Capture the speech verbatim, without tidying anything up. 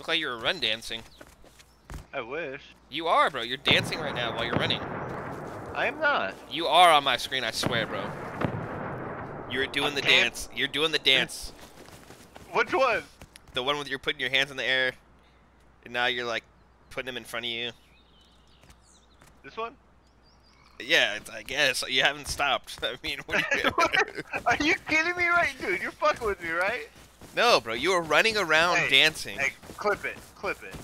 Look like you were run dancing. I wish. You are, bro. You're dancing right now while you're running. I am not. You are on my screen, I swear, bro. You're doing I'm the dan- dance. You're doing the dance. Which one? The one with you're putting your hands in the air, and now you're like putting them in front of you. This one? Yeah, it's, I guess you haven't stopped. I mean, what are you? Are you kidding me, right, dude? You're fucking with me, right? No, bro. You were running around Hey, dancing. Hey, clip it, clip it.